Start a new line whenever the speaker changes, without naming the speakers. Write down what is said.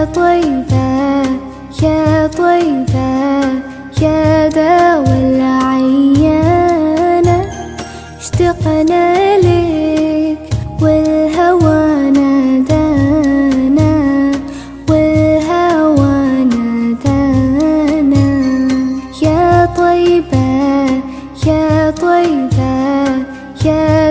طيبة يا طيبة يا داوى العيانة، اشتقنا لك والهوى نادانا، والهوى نادانا. يا طيبة يا طيبة يا